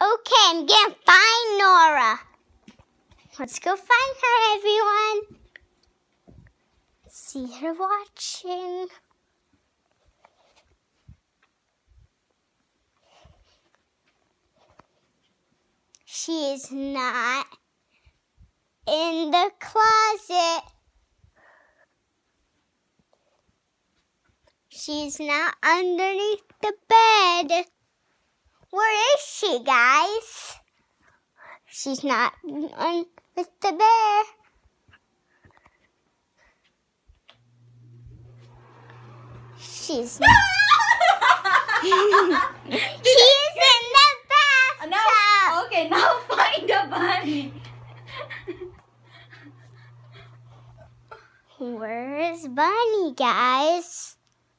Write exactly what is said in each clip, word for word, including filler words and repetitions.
Okay, I'm gonna find Nora. Let's go find her, everyone. See her watching. She is not in the closet. She's not underneath the bed. Where is she, guys? She's not on with the bear. She's not. She's in the bathtub. Now, okay, now find the bunny. Where is Bunny, guys?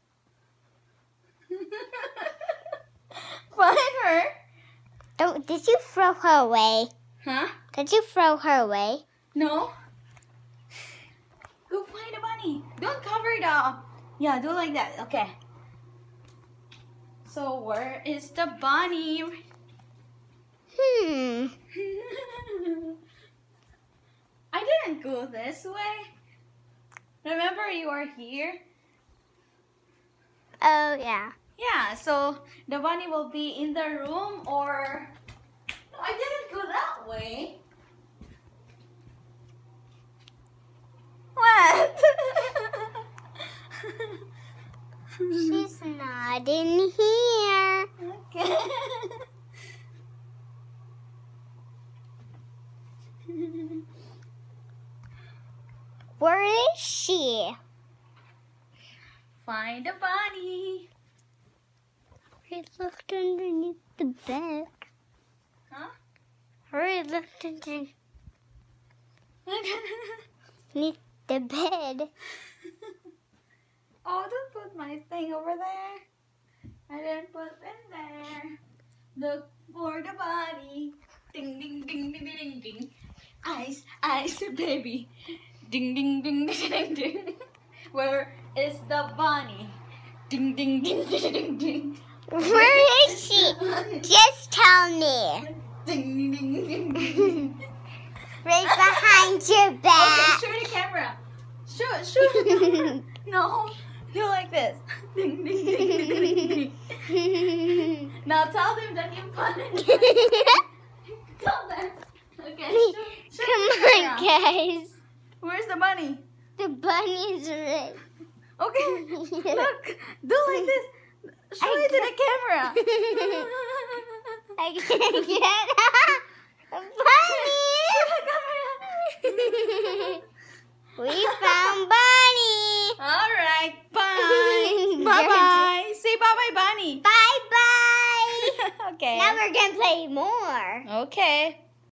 Find her. Don't. Did you throw her away? Huh? Did you throw her away? No. Go find the bunny. Don't cover it up. Yeah, do like that. Okay. So where is the bunny? Hmm. I didn't go this way. Remember you are here? Oh, yeah. Yeah, so the bunny will be in the room or... No, I didn't go that way. What? She's not in here. Okay. Where is she? Find the bunny. Hurry, looked underneath the bed. Huh? Hurry, looked underneath the bed. Oh, don't put my thing over there. I didn't put in there. Look for the bunny. Ding, ding, ding, ding, ding, ding. Ice, ice, baby. Ding, ding, ding, ding, ding, ding. Where is the bunny? Ding, ding, ding, ding, ding, ding. Where is she? Just tell me. Ding, ding, ding, ding. Right behind your back. Okay, show the camera. Show, show the camera. No, do like this. Ding, ding, ding, ding, ding, ding. Now tell them that you found it. Tell them. Okay. Show, show Come the on, camera. guys. Where's the bunny? The bunny's right. Okay. Look. Do like this. Show I it to the camera. I can't get a bunny. We found Bunny. All right. Bye. Bye bye. Say bye bye, bunny. Bye bye. Okay. Now we're gonna play more. Okay.